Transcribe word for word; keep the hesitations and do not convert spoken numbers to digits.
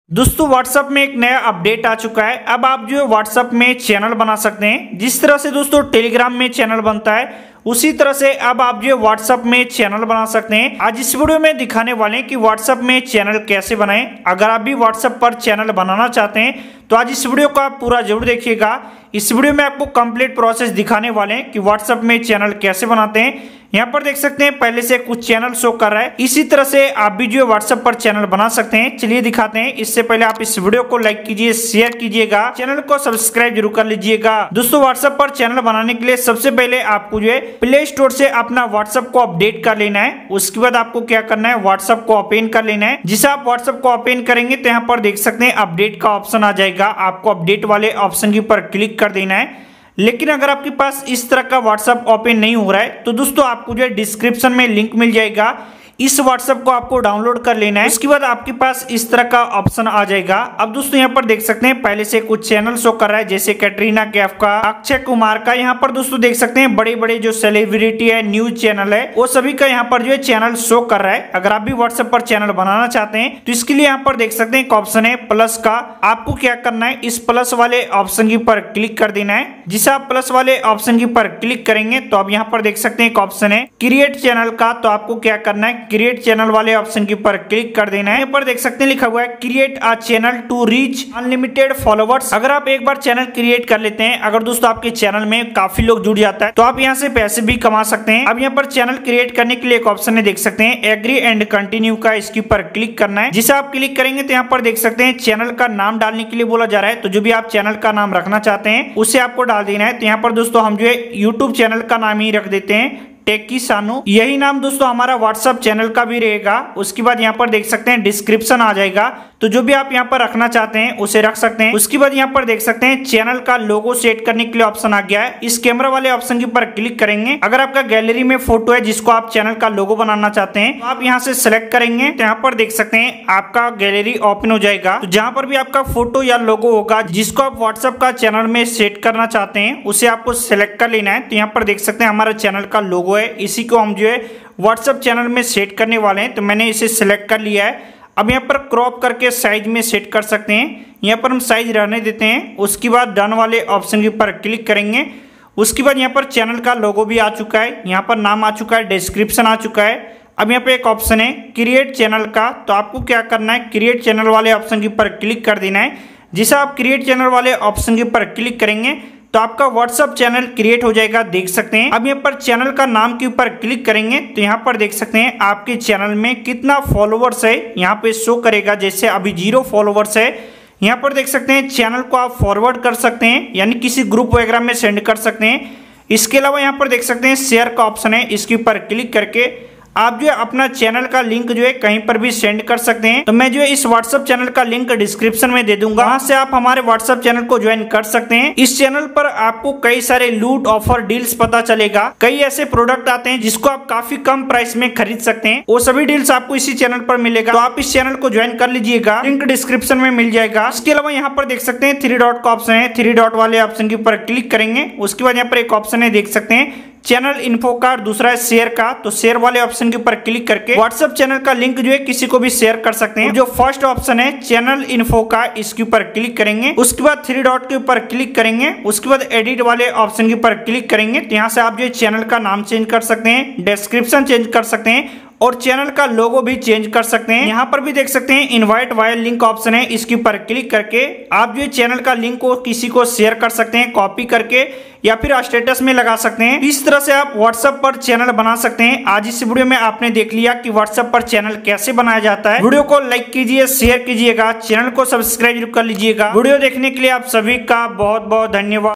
दोस्तों व्हाट्सएप में एक नया अपडेट आ चुका है। अब आप जो है व्हाट्सएप में चैनल बना सकते हैं। जिस तरह से दोस्तों टेलीग्राम में चैनल बनता है उसी तरह से अब आप जो है व्हाट्सएप में चैनल बना सकते हैं। आज इस वीडियो में दिखाने वाले हैं कि व्हाट्सएप में चैनल कैसे बनाएं। अगर आप भी व्हाट्सएप पर चैनल बनाना चाहते हैं तो आज इस वीडियो को आप पूरा जरूर देखिएगा। इस वीडियो में आपको कंप्लीट प्रोसेस दिखाने वाले हैं कि व्हाट्सएप में चैनल कैसे बनाते हैं। यहाँ पर देख सकते हैं पहले से कुछ चैनल शो कर रहा है। इसी तरह से आप भी जो है व्हाट्सएप पर चैनल बना सकते हैं। चलिए दिखाते हैं। इससे पहले आप इस वीडियो को लाइक कीजिए, शेयर कीजिएगा, चैनल को सब्सक्राइब जरूर कर लीजिएगा। दोस्तों व्हाट्सएप पर चैनल बनाने के लिए सबसे पहले आपको जो है प्ले स्टोर से अपना व्हाट्सएप को अपडेट कर लेना है। उसके बाद आपको क्या करना है, व्हाट्सएप को ओपन कर लेना है। जिसे आप व्हाट्सएप को ओपन करेंगे तो यहाँ पर देख सकते हैं अपडेट का ऑप्शन आ जाएगा। आपको अपडेट वाले ऑप्शन के ऊपर क्लिक कर देना है। लेकिन अगर आपके पास इस तरह का व्हाट्सएप ओपन नहीं हो रहा है तो दोस्तों आपको जो है डिस्क्रिप्शन में लिंक मिल जाएगा। इस व्हाट्सएप को आपको डाउनलोड कर लेना है। उसके बाद आपके पास इस तरह का ऑप्शन आ जाएगा। अब दोस्तों यहाँ पर देख सकते हैं पहले से कुछ चैनल शो कर रहा है, जैसे कैटरीना कैफ का, अक्षय कुमार का। यहाँ पर दोस्तों देख सकते हैं बड़े बड़े जो सेलिब्रिटी है, न्यूज चैनल है, वो सभी का यहाँ पर जो है चैनल शो कर रहा है। अगर आप भी व्हाट्सएप पर चैनल बनाना चाहते हैं तो इसके लिए यहाँ पर देख सकते हैं एक ऑप्शन है प्लस का। आपको क्या करना है, इस प्लस वाले ऑप्शन के ऊपर क्लिक कर देना है। जिसे आप प्लस वाले ऑप्शन के ऊपर क्लिक करेंगे तो अब यहाँ पर देख सकते हैं एक ऑप्शन है क्रिएट चैनल का। तो आपको क्या करना है, क्रिएट चैनल वाले ऑप्शन के ऊपर क्लिक कर देना है। यहाँ पर देख सकते हैं लिखा हुआ है create a channel to reach unlimited followers. अगर आप एक बार चैनल क्रिएट कर लेते हैं, अगर दोस्तों आपके चैनल में काफी लोग जुड़ जाता है तो आप यहाँ से पैसे भी कमा सकते हैं। अब यहाँ पर चैनल क्रिएट करने के लिए एक ऑप्शन है, देख सकते हैं एग्री एंड कंटिन्यू का। इसके ऊपर क्लिक करना है। जिसे आप क्लिक करेंगे तो यहाँ पर देख सकते हैं चैनल का नाम डालने के लिए बोला जा रहा है। तो जो भी आप चैनल का नाम रखना चाहते हैं उसे आपको डाल देना है। तो यहाँ पर दोस्तों हम जो है यूट्यूब चैनल का नाम ही रख देते हैं, टेकी सानू। यही नाम दोस्तों हमारा व्हाट्सएप चैनल का भी रहेगा। उसके बाद यहाँ पर देख सकते हैं डिस्क्रिप्शन आ जाएगा। तो जो भी आप यहाँ पर रखना चाहते हैं उसे रख सकते हैं। उसके बाद यहाँ पर देख सकते हैं चैनल का लोगो सेट करने के लिए ऑप्शन आ गया है। इस कैमरा वाले ऑप्शन के ऊपर क्लिक करेंगे। अगर आपका गैलरी में फोटो है जिसको आप चैनल का लोगो बनाना चाहते हैं तो आप यहाँ से सिलेक्ट करेंगे। तो यहाँ पर देख सकते हैं आपका गैलरी ओपन हो जाएगा। तो जहाँ पर भी आपका फोटो या लोगो होगा जिसको आप व्हाट्सएप का चैनल में सेट करना चाहते हैं उसे आपको सिलेक्ट कर लेना है। तो यहाँ पर देख सकते हैं हमारा चैनल का लोगो है, इसी को हम जो है व्हाट्सएप चैनल में सेट करने वाले हैं। तो मैंने इसे सिलेक्ट कर लिया है। अब यहाँ पर क्रॉप करके साइज में सेट कर सकते हैं। यहाँ पर हम साइज रहने देते हैं। उसके बाद डन वाले ऑप्शन के ऊपर क्लिक करेंगे। उसके बाद यहाँ पर चैनल का लोगो भी आ चुका है, यहाँ पर नाम आ चुका है, डिस्क्रिप्शन आ चुका है। अब यहाँ पे एक ऑप्शन है क्रिएट चैनल का। तो आपको क्या करना है, क्रिएट चैनल वाले ऑप्शन के ऊपर क्लिक कर देना है। जिसे आप क्रिएट चैनल वाले ऑप्शन के ऊपर क्लिक करेंगे तो आपका व्हाट्सएप चैनल क्रिएट हो जाएगा, देख सकते हैं। अब यहाँ पर चैनल का नाम के ऊपर क्लिक करेंगे तो यहाँ पर देख सकते हैं आपके चैनल में कितना फॉलोवर्स है यहाँ पे शो करेगा। जैसे अभी जीरो फॉलोवर्स है। यहाँ पर देख सकते हैं चैनल को आप फॉरवर्ड कर सकते हैं, यानी किसी ग्रुप वगैरह में सेंड कर सकते हैं। इसके अलावा यहाँ पर देख सकते हैं शेयर का ऑप्शन है, इसके ऊपर क्लिक करके आप जो है अपना चैनल का लिंक जो है कहीं पर भी सेंड कर सकते हैं। तो मैं जो है इस व्हाट्सएप चैनल का लिंक डिस्क्रिप्शन में दे दूंगा, वहां से आप हमारे व्हाट्सएप चैनल को ज्वाइन कर सकते हैं। इस चैनल पर आपको कई सारे लूट ऑफर डील्स पता चलेगा। कई ऐसे प्रोडक्ट आते हैं जिसको आप काफी कम प्राइस में खरीद सकते हैं। वो सभी डील्स आपको इसी चैनल पर मिलेगा। तो आप इस चैनल को ज्वाइन कर लीजिएगा, लिंक डिस्क्रिप्शन में मिल जाएगा। इसके अलावा यहाँ पर देख सकते हैं थ्री डॉट का ऑप्शन है, थ्री डॉट वाले ऑप्शन के ऊपर क्लिक करेंगे। उसके बाद यहाँ पर एक ऑप्शन है, देख सकते हैं चैनल इन्फो का, दूसरा है शेयर का। तो शेयर वाले ऑप्शन के ऊपर क्लिक करके व्हाट्सएप चैनल का लिंक जो है किसी को भी शेयर कर सकते हैं। जो फर्स्ट ऑप्शन है चैनल इन्फो का, इसके ऊपर क्लिक करेंगे। उसके बाद थ्री डॉट के ऊपर क्लिक करेंगे। उसके बाद एडिट वाले ऑप्शन के ऊपर क्लिक करेंगे। तो यहाँ से आप जो चैनल का नाम चेंज कर सकते हैं, डिस्क्रिप्शन चेंज कर सकते हैं और चैनल का लोगो भी चेंज कर सकते हैं। यहाँ पर भी देख सकते हैं इनवाइट वायर लिंक ऑप्शन है, इसके ऊपर क्लिक करके आप जो चैनल का लिंक को किसी को शेयर कर सकते हैं, कॉपी करके या फिर स्टेटस में लगा सकते हैं। इस तरह से आप व्हाट्सएप पर चैनल बना सकते हैं। आज इस वीडियो में आपने देख लिया कि व्हाट्सएप पर चैनल कैसे बनाया जाता है। वीडियो को लाइक कीजिए, शेयर कीजिएगा, चैनल को सब्सक्राइब कर लीजिएगा। वीडियो देखने के लिए आप सभी का बहुत बहुत धन्यवाद।